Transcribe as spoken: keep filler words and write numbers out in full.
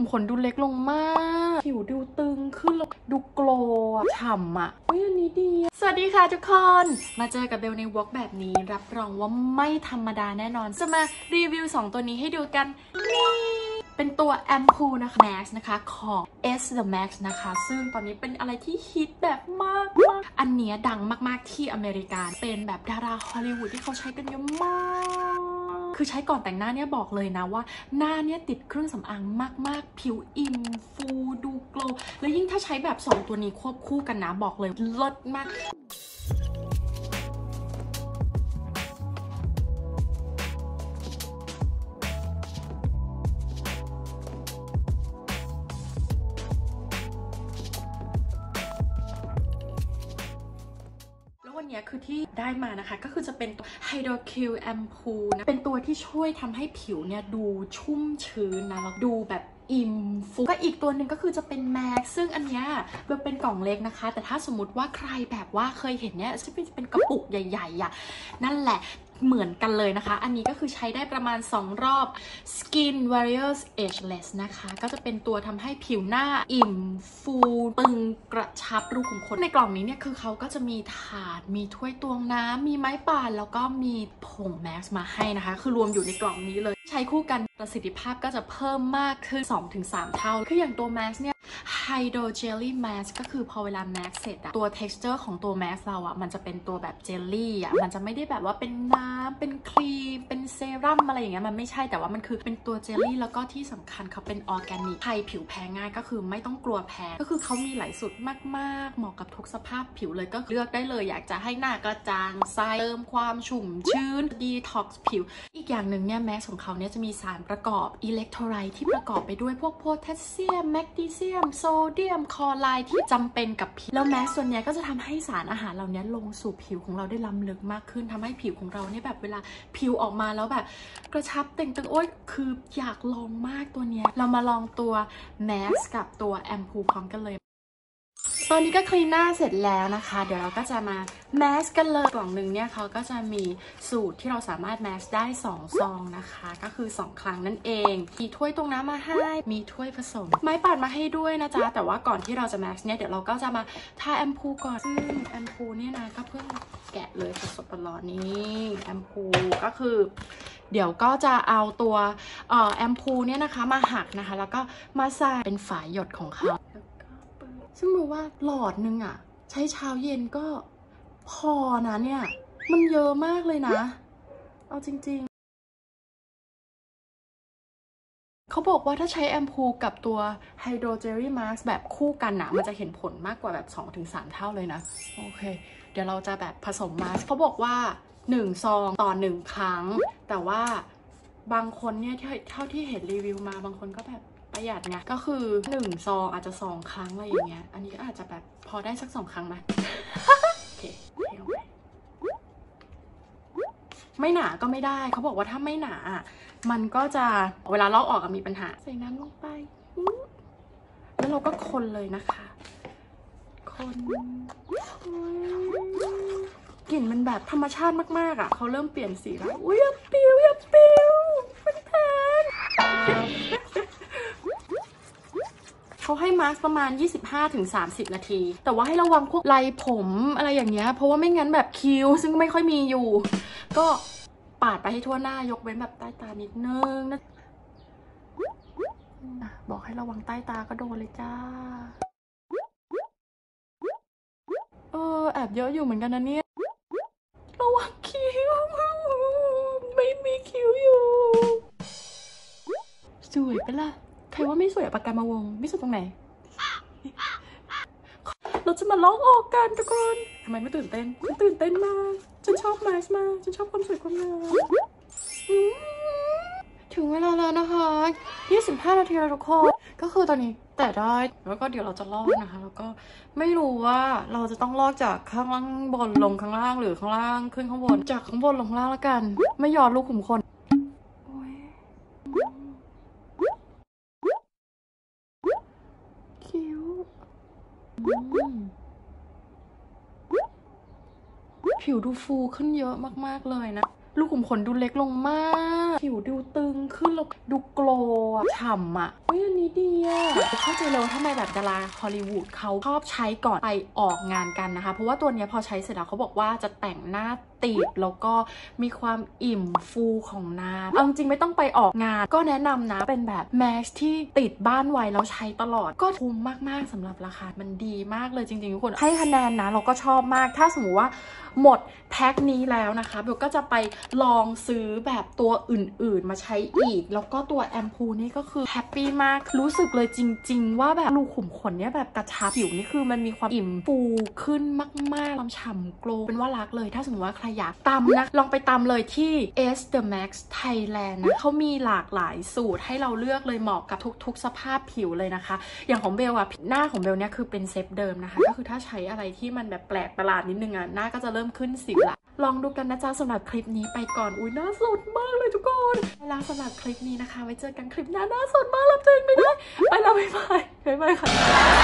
มขนดูเล็กลงมากผิวดูตึงขึ้นดูโกลว์ฉ่ำอ่ะเฮ้ยอันนี้ดีสวัสดีค่ะทุกคนมาเจอกับเบลในวอล์กแบบนี้รับรองว่าไม่ธรรมดาแน่นอนจะมารีวิวสองตัวนี้ให้ดูกันนี่เป็นตัวแอมพูนะคะ Max นะคะของ S The Max นะคะซึ่งตอนนี้เป็นอะไรที่ฮิตแบบมากมากอันนี้ดังมากๆที่อเมริกาเป็นแบบดาราฮอลลีวูดที่เขาใช้กันเยอะมากคือใช้ก่อนแต่งหน้าเนี่ยบอกเลยนะว่าหน้าเนี่ยติดเครื่องสำอางมากๆผิวอิ่มฟูดูโกลว์แล้วยิ่งถ้าใช้แบบสองตัวนี้ควบคู่กันนะบอกเลยเลิศมากวันนี้คือที่ได้มานะคะก็คือจะเป็นตัว Hydrokill Ampoule นะเป็นตัวที่ช่วยทำให้ผิวเนี่ยดูชุ่มชื้นนะแล้วดูแบบอิ่มฟูก็อีกตัวหนึ่งก็คือจะเป็น Max ซึ่งอันเนี้ยมันเป็นกล่องเล็กนะคะแต่ถ้าสมมติว่าใครแบบว่าเคยเห็นเนี่ยจะเป็นเป็นกระปุกใหญ่ๆอ่ะนั่นแหละเหมือนกันเลยนะคะอันนี้ก็คือใช้ได้ประมาณสองรอบ Skin Warriors Ageless นะคะก็จะเป็นตัวทำให้ผิวหน้าอิ่มฟูตึงกระชับรูขุมขนในกล่องนี้เนี่ยคือเขาก็จะมีถาดมีถ้วยตวงน้ำมีไม้ป่านแล้วก็มีผง Max มาให้นะคะคือรวมอยู่ในกล่องนี้เลยใช้คู่กันประสิทธิภาพก็จะเพิ่มมากขึ้น สองถึงสาม เท่าคืออย่างตัว Max เนี่ย Hydro Jelly Mask ก็คือพอเวลา Max เสร็จอะตัว texture ของตัว Max เราอะมันจะเป็นตัวแบบเจลลี่อะมันจะไม่ได้แบบว่าเป็นน้ำเป็นครีมเป็นเซรั่มอะไรอย่างเงี้ยมันไม่ใช่แต่ว่ามันคือเป็นตัวเจลลี่แล้วก็ที่สำคัญเขาเป็นออร์แกนิกใครผิวแพ้ง่ายก็คือไม่ต้องกลัวแพ้ก็คือเขามีหลายสูตรมากๆเหมาะกับทุกสภาพผิวเลยก็เลือกได้เลยอยากจะให้หน้ากระจ่างใสเติมความชุ่มชื้นดีท็อกซ์ผิวอีกอย่างหนึ่งเนี่ย Max ของเขาเนี่ยจะมีสารประกอบอิเล็กโทรไลต์ที่ประกอบไปด้วยพวกโพแทสเซียมแมกนีเซียมโซเดียมคลอไรด์ที่จำเป็นกับผิวแล้วแม้ส่วนใหญ่ก็จะทำให้สารอาหารเหล่านี้ลงสู่ผิวของเราได้ล้ำลึกมากขึ้นทำให้ผิวของเราเนี่ยแบบเวลาผิวออกมาแล้วแบบกระชับเต่งตึงโอ๊ยคืออยากลองมากตัวเนี้ยเรามาลองตัว Max กับตัวแอมพูพร้อมกันเลยตอนนี้ก็คลีนหน้าเสร็จแล้วนะคะเดี๋ยวเราก็จะมาแมสกันเลยกล่องหนึ่งเนี่ยเขาก็จะมีสูตรที่เราสามารถแมสได้สองซองนะคะก็คือสองครั้งนั่นเองมีถ้วยตรงน้ำมาให้มีถ้วยผสมไม้ปัดมาให้ด้วยนะจ๊ะแต่ว่าก่อนที่เราจะแมสเนี่ยเดี๋ยวเราก็จะมาทาแอมพูก่อนซึ่งแอมพูเนี่ยนะก็เพิ่งแกะเลยสดๆร้อนๆนี่แอมพูก็คือเดี๋ยวก็จะเอาตัวเอ่อแอมพูเนี่ยนะคะมาหักนะคะแล้วก็มาใส่เป็นฝายหยดของเขาซึ่งรู้ว่าหลอดนึงอ่ะใช้เช้าเย็นก็พอนะเนี่ยมันเยอะมากเลยนะเอาจริงๆเขาบอกว่าถ้าใช้แอมพูกับตัว Hydro Jelly Mask แบบคู่กันนะมันจะเห็นผลมากกว่าแบบ สองถึงสาม เท่าเลยนะโอเคเดี๋ยวเราจะแบบผสมมาเขาบอกว่าหนึ่งซองต่อหนึ่งครั้งแต่ว่าบางคนเนี่ยเท่าที่เห็นรีวิวมาบางคนก็แบบประหยัดไงก็คือหนึ่งซองอาจจะสองครั้งอะไรอย่างเงี้ยอันนี้ก็อาจจะแบบพอได้สักสองครั้งไหม โอเคไม่หนาก็ไม่ได้เขาบอกว่าถ้าไม่หนามันก็จะเวลาลอกออกมีปัญหาใส่น้ำลงไปแล้วเราก็คนเลยนะคะคนกลิ่นมันแบบธรรมชาติมากๆอ่ะเขาเริ่มเปลี่ยนสีแล้วอุ้ยอย่าปิวอย่าปิวมันแพงเขาให้มาร์กประมาณ ยี่สิบห้าถึงสามสิบ นาทีแต่ว่าให้ระวังพวกไรผมอะไรอย่างเงี้ยเพราะว่าไม่งั้นแบบคิ้วซึ่งไม่ค่อยมีอยู่ก็ปาดไปให้ทั่วหน้ายกเว้นแบบใต้ตานิดนึงนะบอกให้ระวังใต้ตาก็โดนเลยจ้าเออแอบเยอะอยู่เหมือนกันนะเนี่ยระวังคิ้วไม่มีคิ้วอยู่สวยปะล่ะใครว่าไม่สวยปากกามาวงไม่สวยตรงไหนเราจะมาลอกออกกันทุกคนทำไมไม่ตื่นเต้นฉันตื่นเต้นมากฉันชอบมาสมากฉันชอบความสวยความงามถึงเวลาแล้วนะคะยี่สิบห้านาทีแล้วทุกคนก็คือตอนนี้แต่ได้แล้วก็เดี๋ยวเราจะลอกนะคะแล้วก็ไม่รู้ว่าเราจะต้องลอกจากข้างล่างบนลงข้างล่างหรือข้างล่างขึ้นข้างบนจากข้างบนลงข้างล่างแล้วกันไม่ยอมลูกขุมขนคิ้วผิวดูฟูขึ้นเยอะมากๆเลยนะลูกขุมขนดูเล็กลงมากผิวดูตึงขึ้นแล้วดูโกลว์ฉ่ำอ่ะเฮ้ยอันนี้ดีอ่ะเข้าใจเลยว่าทำไมแบบดาราฮอลลีวูดเขาชอบใช้ก่อนไปออกงานกันนะคะเพราะว่าตัวนี้พอใช้เสร็จแล้วเขาบอกว่าจะแต่งหน้าติดแล้วก็มีความอิ่มฟูของหน้าเอาจริงไม่ต้องไปออกงานก็แนะนำนะเป็นแบบแมสที่ติดบ้านไว้แล้วใช้ตลอดก็คุ้มมากๆสำหรับราคามันดีมากเลยจริงๆทุกคนให้คะแนนนะเราก็ชอบมากถ้าสมมติว่าหมดแพ็คนี้แล้วนะคะเบลก็จะไปลองซื้อแบบตัวอื่นๆมาใช้อีกแล้วก็ตัวแอมพูนี่ก็คือแฮปปี้มากรู้สึกเลยจริงๆว่าแบบรูขุมขนเนี่ยแบบกระชับผิวนี่คือมันมีความอิ่มฟูขึ้นมากๆความฉ่ำโกลว์เป็นว่ารักเลยถ้าสมมติว่าใครอยากตำนะลองไปตำเลยที่ เอส The Max Thailand นะเขามีหลากหลายสูตรให้เราเลือกเลยเหมาะกับทุกๆสภาพผิวเลยนะคะอย่างของเบลอะหน้าของเบลเนี่ยคือเป็นเซฟเดิมนะคะก็คือถ้าใช้อะไรที่มันแบบแปลกประหลาดนิดนึงอะหน้าก็จะเริ่มขึ้นสิวละลองดูกันนะจ๊ะสำหรับคลิปนี้ไปก่อนอุ้ยหน้าสดมากเลยทุกคนไปแล้วสำหรับคลิปนี้นะคะไว้เจอกันคลิปหน้าหน้าสดมากรับเจนไม่ได้ไปแล้วบ๊ายบายบ๊ายบายค่ะ